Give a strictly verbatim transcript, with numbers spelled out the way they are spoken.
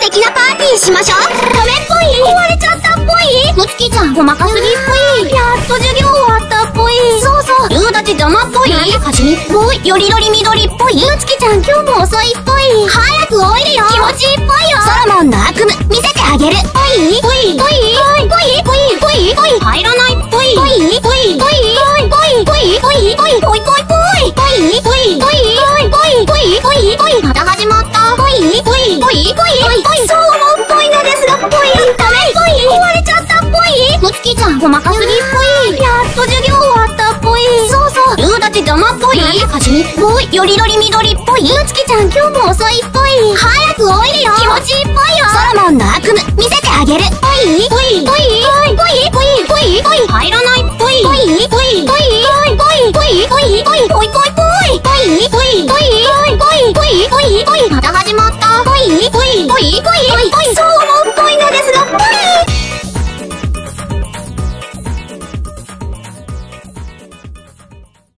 素敵なパーティーしましょう。ダメっぽい。壊れちゃったっぽい。むつきちゃんごまかすぎっぽい。やっと授業終わったっぽい。そうそう。夕立邪魔っぽい。はじめっぽい。よりどり緑っぽい。むつきちゃん今日も遅いっぽい。早くおいでよ。気持ちいいっぽいよ。ソロモンの悪夢見せてあげる。ぽいぽいぽいぽいぽいぽいぽい入らないっぽい。ぽいぽいぽいぽいぽいぽいぽいぽいぽいぽいぽいぽいぽいぽいぽいぽいぽいぽいまた始まった。ぽいぽいぽいぽいぽいそう思うっぽいのですが、ぽいダメっぽい。壊れちゃったっぽい。むつきちゃんごまかすぎっぽい。やっと授業終わったっぽい。そうそう。夕立邪魔っぽい。はじめっぽい。よりどり緑っぽい。むつきちゃん今日も遅いっぽい。早くおいでよ。気持ちいいっぽいよ。ソロモンの悪夢見せてあげる。ぽいぽいぽいぽいぽいぽいぽいぽい入らないっぽい。ぽいぽいぽい